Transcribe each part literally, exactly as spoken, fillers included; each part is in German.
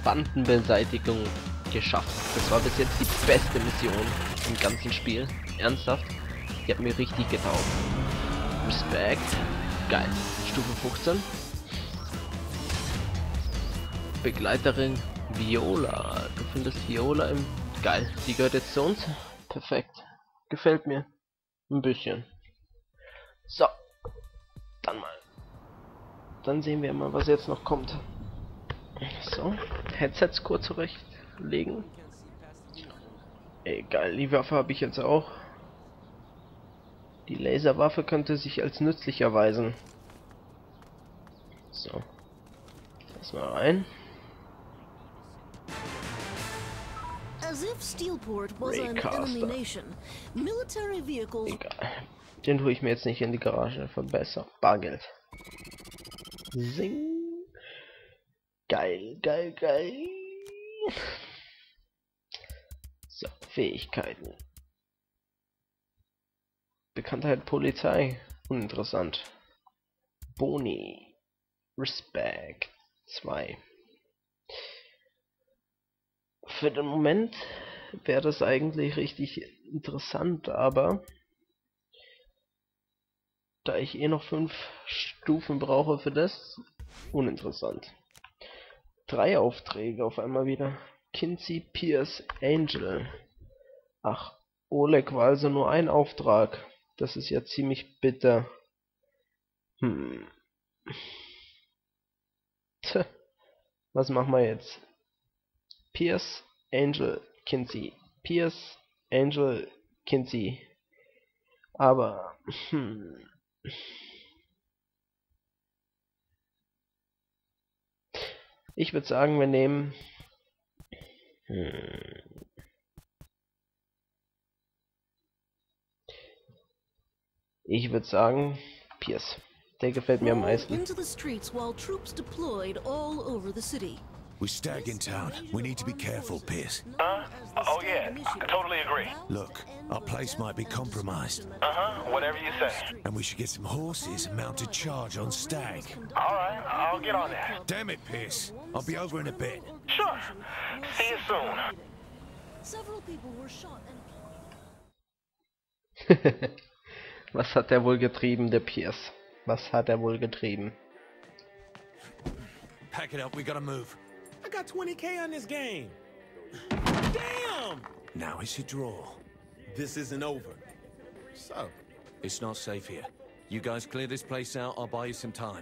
Bandenbeseitigung geschafft. Das war bis jetzt die beste Mission im ganzen Spiel. Ernsthaft. Die hat mir richtig getaugt. Respekt. Geil. Stufe fünfzehn. Begleiterin Viola. Du findest Viola im... Geil. Die gehört jetzt zu uns. Perfekt. Gefällt mir. Ein bisschen. So. Dann mal. Dann sehen wir mal, was jetzt noch kommt. So. Headsets kurz zurechtlegen. Egal, die Waffe habe ich jetzt auch. Die Laserwaffe könnte sich als nützlich erweisen. So. Lass mal rein. Raycaster. Egal. Den tue ich mir jetzt nicht in die Garage verbessern. Bargeld. Sing. Geil, geil, geil. So, Fähigkeiten. Bekanntheit Polizei. Uninteressant. Boni. Respect. zwei. Für den Moment wäre das eigentlich richtig interessant, aber da ich eh noch fünf Stufen brauche für das, uninteressant. Drei Aufträge auf einmal wieder. Kinsey, Pierce, Angel. Ach, Oleg war also nur ein Auftrag. Das ist ja ziemlich bitter. Hm. Tja, was machen wir jetzt? Pierce, Angel, Kinsey. Pierce, Angel, Kinsey. Aber, hm. Ich würde sagen, wir nehmen... Hm. Ich würde sagen, Pierce. Der gefällt mir am meisten. We stag in town. We need to be careful, Pierce. Uh, oh yeah, I totally agree. Look, our place might be compromised. Uh-huh, whatever you say. And we should get some horses and mount a charge on Stag. Alright, I'll get on that. Damn it, Pierce. I'll be over in a bit. Sure. See you soon. Several people were shot and Was hat er wohl getrieben, der Pierce? Was hat er wohl getrieben? Pack it up, we gotta move. I got twenty K on this game. Damn! Now it's a draw. This isn't over. So, It's not safe here. You guys clear this place out, I'll buy you some time.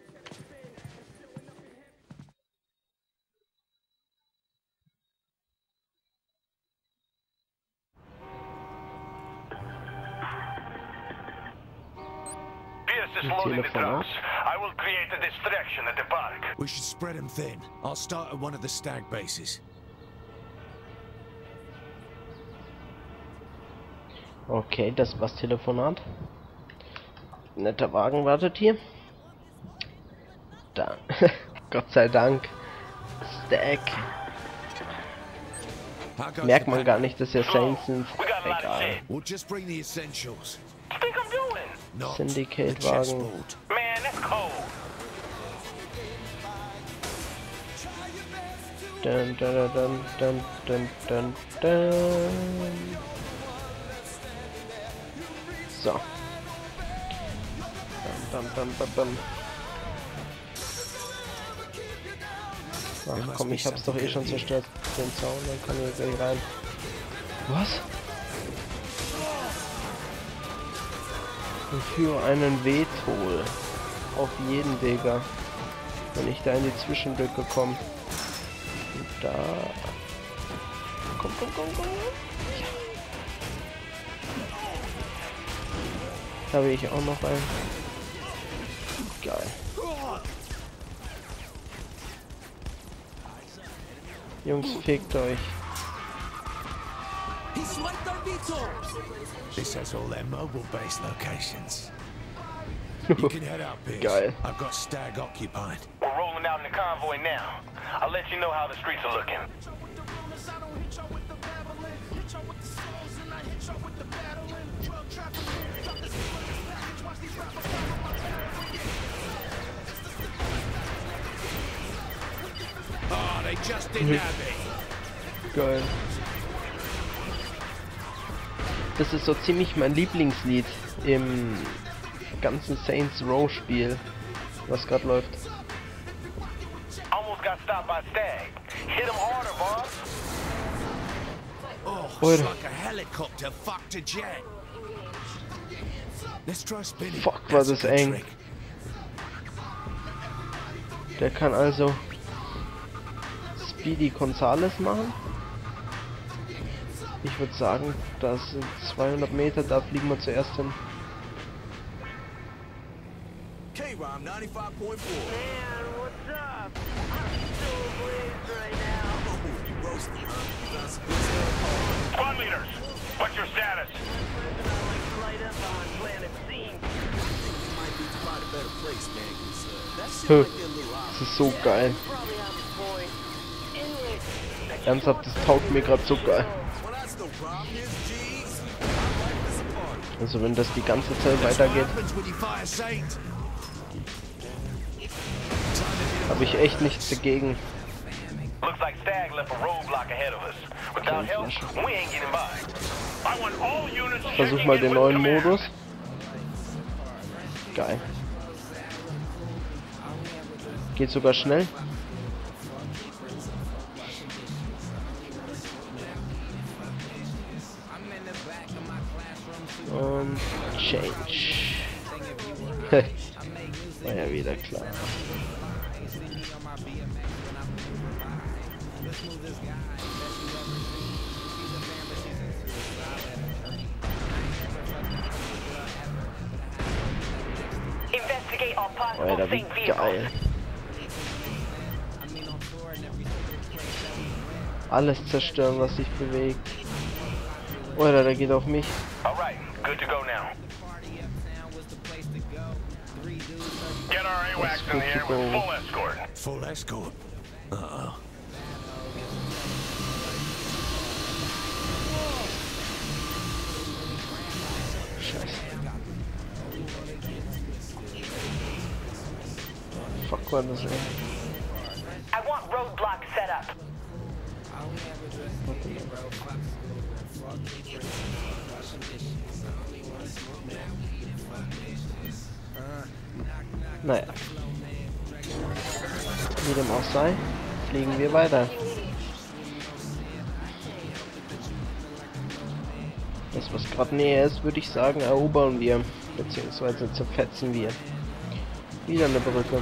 Pierce is loading the trucks. I will create a distraction at the park. We should spread them thin. I'll start at one of the Stag bases. Okay, das war's Telefonat. Netter Wagen wartet hier. Da. Gott sei Dank. Stag. Merkt man gar nicht, dass er Saints sind. Egal. We'll just bring the essentials. What do you think I'm doing? Not Syndicate the Wagen. chessboard. Man, that's cold. Dun, dun, dun, dun, dun, dun, dun. So. Bam, bam, bam, bam. Ach komm, ich hab's doch eh schon zerstört, den Zaun, dann kann ich gleich rein. Was? Und für einen Wehtol. Auf jeden, Digga. Wenn ich da in die Zwischenlücke komme. Und da... Komm, komm, komm, komm. Ja. Da will ich auch noch rein. Geil. Jungs, fickt euch. This has all their mobile base locations. You can head out, Pierce. Geil. I've got Stag occupied. We're rolling out in the convoy now. I'll let you know how the streets are looking. Oh, they just didn't have it. Geil. Das ist so ziemlich mein Lieblingslied im ganzen Saints Row Spiel, was gerade läuft. Almost got stopped by Stag. Hit him harder, boss. Oh, it's like a helicopter fucked a jet. Let's try spinning. Fuck, war das eng. Der kann also Speedy Gonzales machen. Ich würde sagen, das sind zweihundert Meter, da fliegen wir zuerst hin. K-Rom ninety-five point four. Man, what's up? I'm so blazed right now. Oh, you roasted, huh? You got some good stuff. Squad leaders, what's your status? Light up on planet scene. You might need to find a better place, man, 'cause, uh, that shit Huh. might get a little Das out. ist so geil. Probably have a point. Anyway, Ernsthaft, das taugt mir gerade so geil. Well, that's no problem. Here's G's. I like this apart. Also wenn das die ganze Zeit That's what weitergeht, happens when you fire Saint. habe ich echt nichts dagegen. Looks like Stag left a roadblock ahead of us. Without help, we ain't getting by. I want all units Versuch checking mal in den with neuen command. Modus. Geil. Geht sogar schnell. Und Change. War ja wieder klar. investigate all possible Alter, wie Saint vehicles. geil. Alles zerstören, was sich bewegt. Oder der geht auf mich. Alright, good to go now. Get our AWACS in the air with full escort. Full escort. Uh-uh. Scheiße. Fuck, war das ey. I want roadblock set up. Warte mal. Naja. Wie dem auch sei, fliegen wir weiter. Das, was gerade näher ist, würde ich sagen, erobern wir, beziehungsweise zerfetzen wir. Wieder eine Brücke.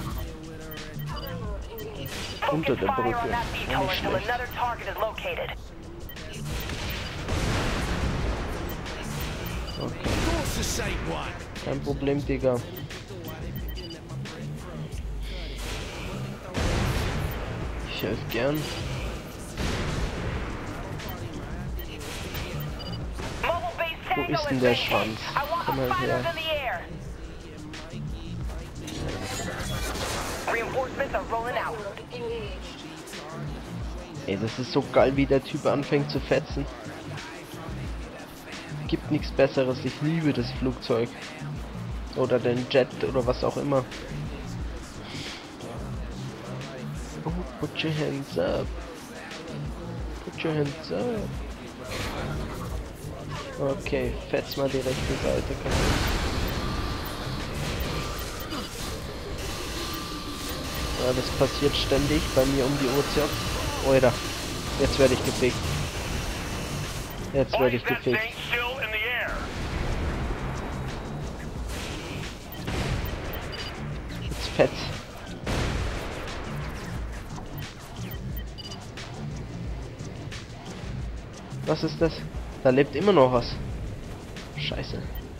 Unter der Brücke. Auch nicht schlecht. Another target is located. Okay. Of course the Saint one. Kein Problem, Digga. Ich helfe gern. Wo ist denn der Schwanz? Komm mal her. Reinforcements are rolling out. Ey, das ist so geil, wie der Typ anfängt zu fetzen. Gibt nichts Besseres. Ich liebe das Flugzeug. Oder den Jet oder was auch immer. Oh, put your hands up. Put your hands up. Okay, fetz mal die rechte Seite kaputt. Ja, das passiert ständig bei mir um die Uhrzeit. Oida, jetzt werde ich gefickt. Jetzt werde ich gefickt. Jetzt fetz. Was ist das? Da lebt immer noch was. Scheiße.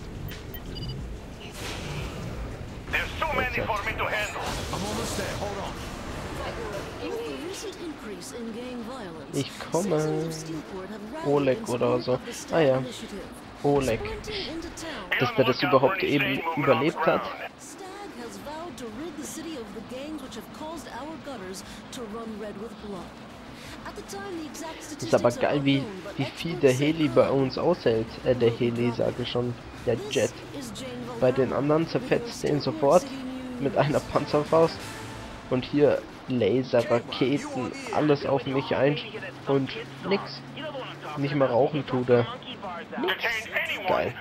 There's too many for me to handle. I'm almost there. Hold on. With the recent increase in gang violence, Ich komme. citizens of Steelport have rallied Oleg in oder support so. of the Stag Ah ja. Initiative. Oleg. Sprinting into town, Dass der das überhaupt eben überlebt hat. Stag has vowed to rid the city of the gangs which have caused our gutters to run red with blood. At the time, the exact Das ist aber statistics are geil, wie, unknown, but wie viel experts der say Heli bei uns aushält. Äh, der Heli, sage ich schon. Der this Jet. is Jane Bei den Valhalla anderen with your zerfetzt er ihn Steelport sofort City News. mit einer Panzerfaust. Und hier Laser, Raketen, alles auf mich ein und nix. Nicht mal rauchen tut er. Nix. Geil.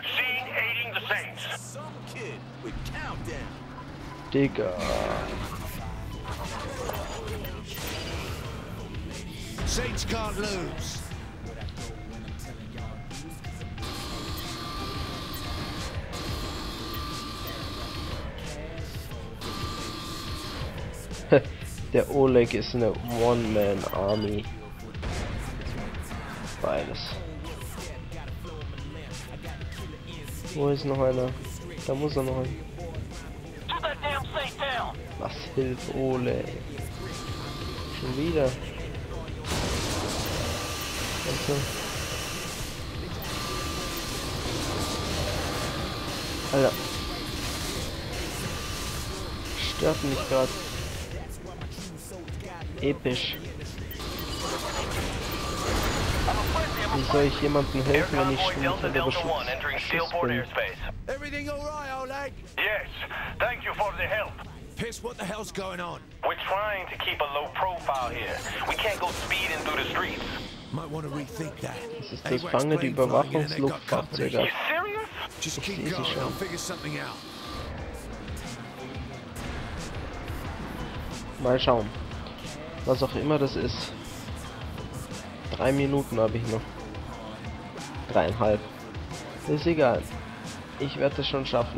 Digga. Saints can't lose. Der Oleg ist eine One-Man-Army. Beides. Wo ist noch einer? Da muss er noch ein. Was hilft Oleg? Schon wieder. Also. Alter. Stört mich gerade. Episch. Wie soll ich jemandem helfen, wenn ich schon unter der Beschuss bin? Everything all right, Oleg? Yes, thank you for the help. Piss, what the hell's going on? We're trying to keep a low profile here. We can't go speeding through the streets. Might want to rethink that. Das ist das Fange die Überwachungsluftfahrzeuge. You serious? Just Ich keep sehe sie going. schon. I'll figure something out. Mal schauen. Was auch immer das ist. Drei Minuten habe ich noch. Dreieinhalb. Ist egal. Ich werde das schon schaffen.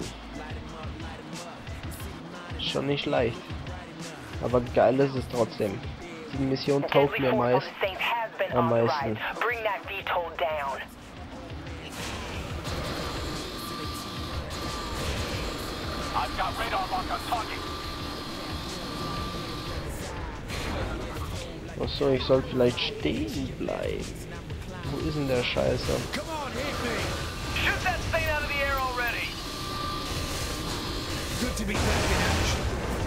Schon nicht leicht. Aber geil ist es trotzdem. Die Mission taugt mir meist am meisten. Achso, ich soll vielleicht stehen bleiben. Wo ist denn der Scheiße? Come on, hit me. Shoot that thing out of the air already. Good to be back in action.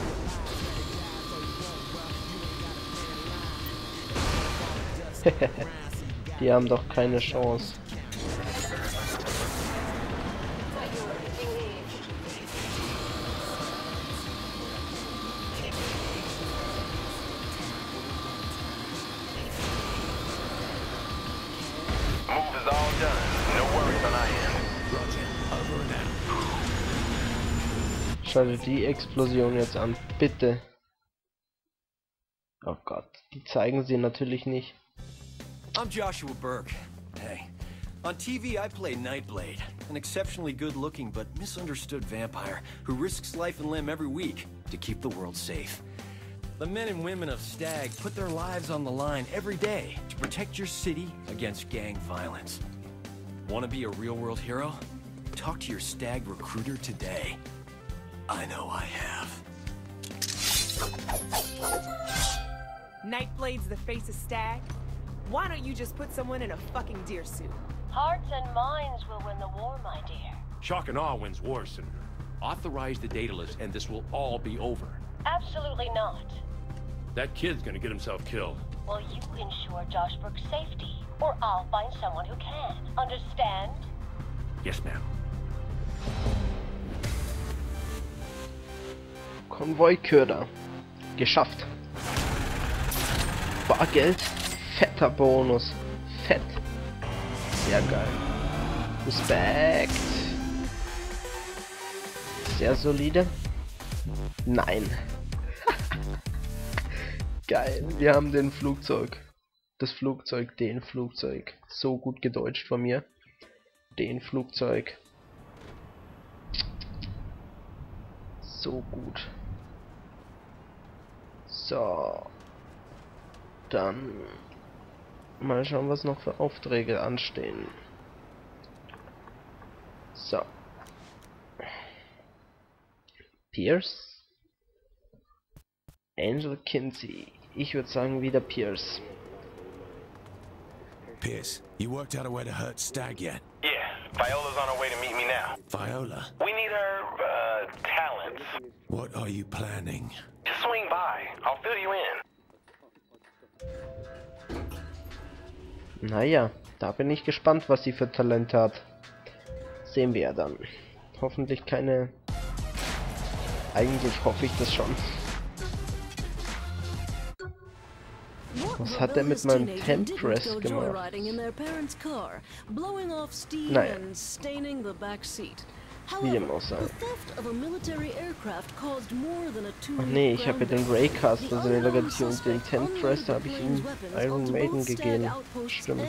Die haben doch keine Chance. Schalte die Explosion jetzt an, bitte. Oh Gott, die zeigen sie natürlich nicht. I'm Joshua Burke. Hey, on T V I play Nightblade, an exceptionally good-looking but misunderstood vampire who risks life and limb every week to keep the world safe. The men and women of Stag put their lives on the line every day to protect your city against gang violence. Want to be a real-world hero? Talk to your Stag recruiter today. I know I have. Nightblade's the face of Stag? Why don't you just put someone in a fucking deer suit? Hearts and minds will win the war, my dear. Shock and awe wins wars, Senator. Authorize the data list and this will all be over. Absolutely not. That kid's gonna get himself killed. Will you ensure Josh Burke's safety? Or I'll find someone who can. Understand? Yes, ma'am. Konvoiköder. Geschafft. Bargeld. Fetter Bonus. Fett. Sehr geil. Respekt. Sehr solide. Nein. Geil. Wir haben den Flugzeug. Das Flugzeug, den Flugzeug. So gut gedeutscht von mir. Den Flugzeug. So gut. So. Dann mal schauen, was noch für Aufträge anstehen. So. Pierce. Angel Kinsey. Ich würde sagen wieder Pierce. Pierce, you worked out a way to hurt Stag yet? Yeah, Viola's on her way to meet me now. Viola? We need her, uh, talents. What are you planning? Just swing by. I'll fill you in. Naja, da bin ich gespannt, was sie für Talent hat. Sehen wir ja dann. Hoffentlich keine... Eigentlich hoffe ich das schon. Was hat er mit meinem Tempress gemacht? Naja. Wie dem auch sei. Ach nee, ich habe ja den Raycast, also den Legation, den Tempress, da habe ich ihm Iron Maiden gegeben. Stimmt.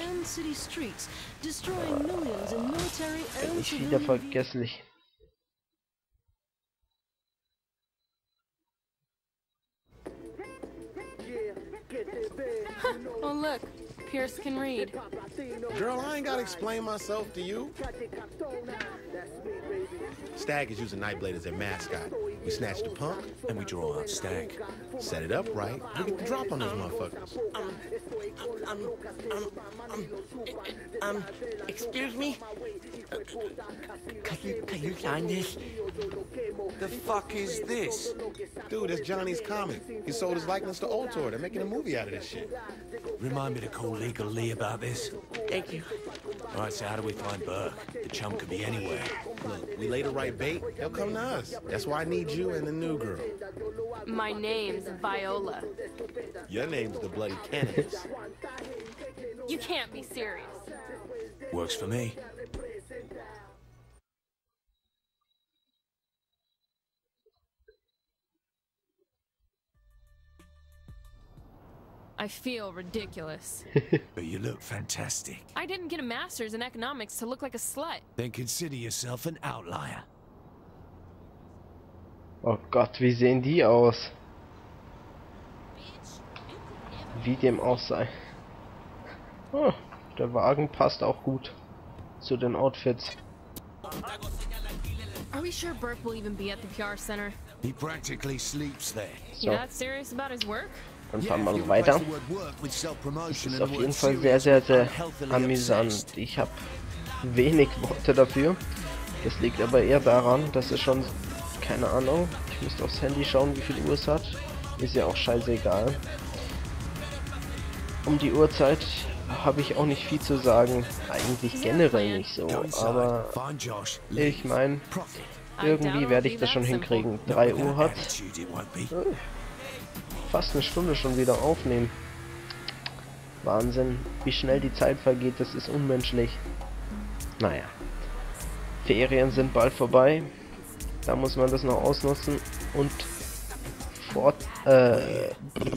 Ah, bin ich wieder vergesslich. Oh look, Pierce can read. Girl, I ain't gotta explain myself to you. Stag is using Nightblade as their mascot. We snatch the punk, and we draw out Stag. Set it up right, we get the drop on those motherfuckers. Um, um, um, um, um, excuse me? Uh, can you, can you sign this? The fuck is this? Dude, that's Johnny's comic. He sold his likeness to Ultor. They're making a movie out of this shit. Remind me to call Legal Lee about this. Thank you. All right, so how do we find Burke? The chum could be anywhere. Look, we lay the right bait, they'll come to us. That's why I need you and the new girl. My name's Viola. Your name's the Bloody Cannabis. You can't be serious. Works for me. I feel ridiculous. But you look fantastic. I didn't get a master's in economics to look like a slut. Then consider yourself an outlier. Oh Gott, wie sehen die aus? Wie dem auch sei. Oh, der Wagen passt auch gut zu den Outfits. Are we sure Burke will even be at the P R center? He practically sleeps there. You not serious about his work? Dann fahren wir weiter. Es ist auf jeden Fall sehr, sehr, sehr amüsant. Ich habe wenig Worte dafür. Das liegt aber eher daran, dass es schon, keine Ahnung, ich müsste aufs Handy schauen, wie viel Uhr es hat. Ist ja auch scheißegal. Um die Uhrzeit habe ich auch nicht viel zu sagen. Eigentlich generell nicht so. Aber ich meine, irgendwie werde ich das schon hinkriegen. drei Uhr hat. Fast eine Stunde schon wieder aufnehmen. Wahnsinn, wie schnell die Zeit vergeht, das ist unmenschlich. Naja, Ferien sind bald vorbei. Da muss man das noch ausnutzen und fort. Äh,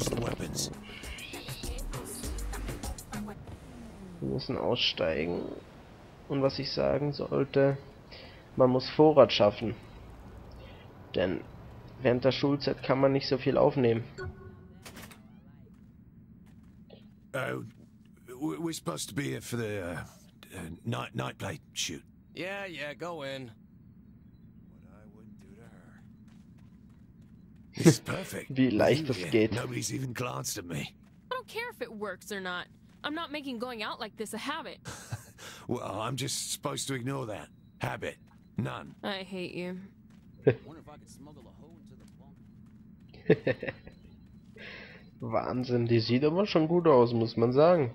wir müssen aussteigen. Und was ich sagen sollte, man muss Vorrat schaffen. Denn während der Schulzeit kann man nicht so viel aufnehmen. Oh, we're supposed to be here for the uh, uh, night Nightblade shoot. Yeah, yeah, go in. What I wouldn't do to her. This is perfect. Wie leicht das geht. Nobody's even glanced at me. I don't care if it works or not. I'm not making going out like this a habit. Well, I'm just supposed to ignore that. Habit. None. I hate you. Wahnsinn, die sieht aber schon gut aus, muss man sagen.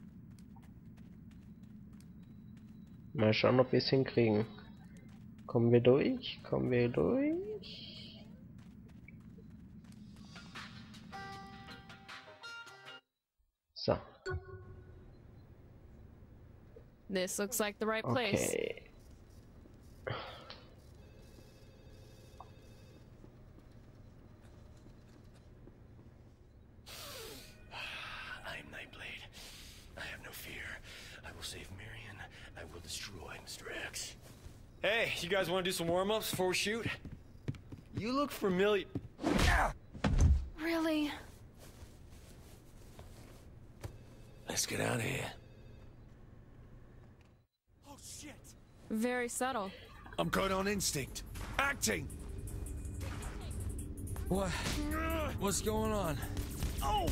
Mal schauen, ob wir es hinkriegen. Kommen wir durch? Kommen wir durch? So. This looks like the right place. Okay. Hey, you guys want to do some warm-ups before we shoot? You look familiar. Really? Let's get out of here. Oh shit! Very subtle. I'm going on instinct. Acting. What? What's going on? Oh!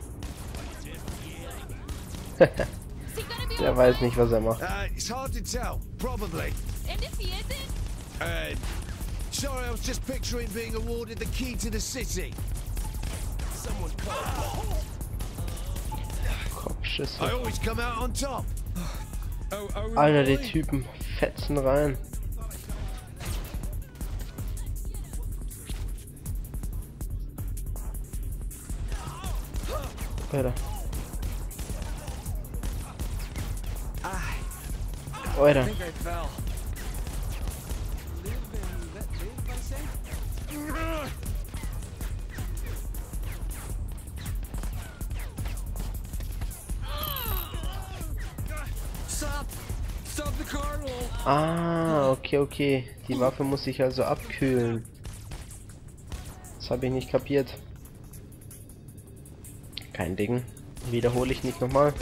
Der weiß nicht, was er macht. Uh, it's hard to tell. Probably. And if he isn't? Uh, sorry, I was just picturing being awarded the key to the city. Someone call. Kopfschüsse. I always come out on top. Oh, oh, Alter, die Typen fetzen rein. Alter. Alter. Ah, okay, okay. Die Waffe muss sich also abkühlen. Das habe ich nicht kapiert. Kein Ding. Wiederhole ich nicht nochmal.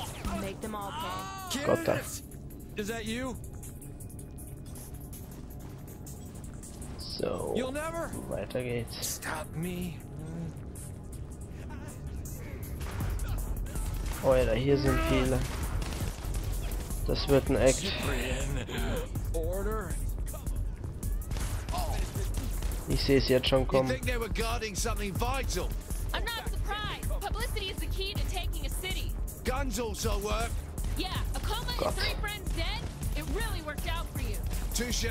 Gott da. So, weiter geht's. Oh ja, hier sind viele. Das wird ein Act. Ich sehe es jetzt schon kommen. I'm not surprised. Publicity is the key to taking a city. Guns also work. Yeah, a coma and three friends dead. It really worked out for you. Touche.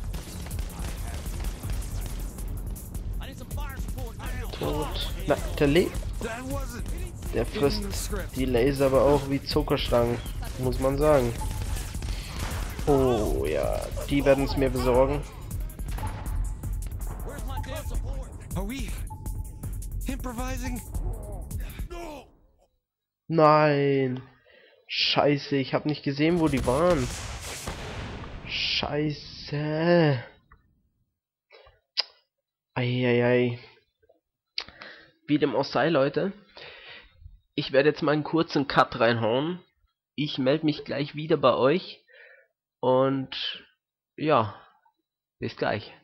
Tot. Na, der lebt. Der frisst die Laser aber auch wie Zuckerstangen, muss man sagen. Oh ja, die werden es mir besorgen. Nein. Scheiße, ich habe nicht gesehen, wo die waren. Scheiße. Eieiei. Wie dem auch sei, Leute. Ich werde jetzt mal einen kurzen Cut reinhauen. Ich melde mich gleich wieder bei euch. Und ja, bis gleich.